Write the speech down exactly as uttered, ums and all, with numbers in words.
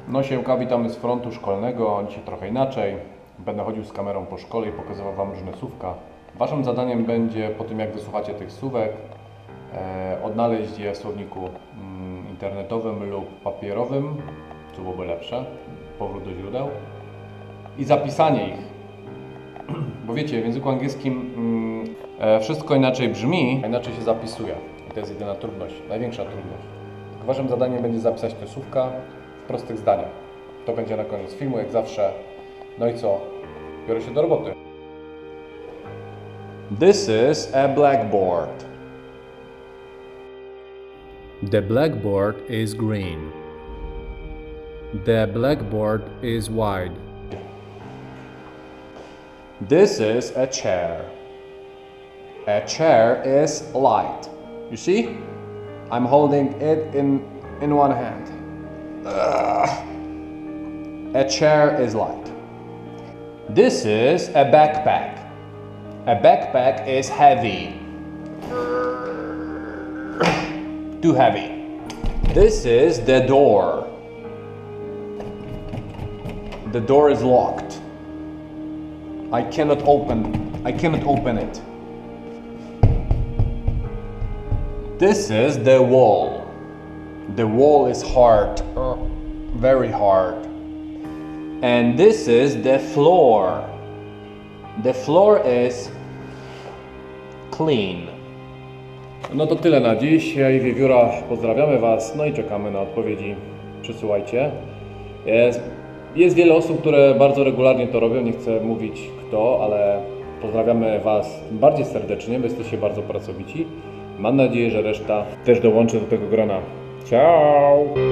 No siemka, witamy z frontu szkolnego, dzisiaj trochę inaczej. Będę chodził z kamerą po szkole i pokazywał Wam różne słówka. Waszym zadaniem będzie, po tym jak wysłuchacie tych słówek, e, odnaleźć je w słowniku mm, internetowym lub papierowym, co byłoby lepsze, powrót do źródeł, i zapisanie ich. Bo wiecie, w języku angielskim mm, e, wszystko inaczej brzmi, a inaczej się zapisuje. I to jest jedyna trudność, największa trudność. Waszym zadaniem będzie zapisać te słówka w prostych zdaniach. To będzie na koniec filmu, jak zawsze. No i co? Biorę się do roboty. This is a blackboard. The blackboard is green. The blackboard is wide. This is a chair. A chair is light. You see? I'm holding it in, in one hand. Ugh. A chair is light. This is a backpack. A backpack is heavy. Too heavy. This is the door. The door is locked. I cannot open. I cannot open it. This is the wall. The wall is hard, uh, very hard. And this is the floor. The floor is clean. No to tyle na dziś. Ja i Wiewióra pozdrawiamy Was, no i czekamy na odpowiedzi. Przysyłajcie. Jest, jest wiele osób, które bardzo regularnie to robią, nie chcę mówić kto, ale pozdrawiamy Was bardziej serdecznie, bo jesteście bardzo pracowici. Mam nadzieję, że reszta też dołączy do tego grona. Ciao!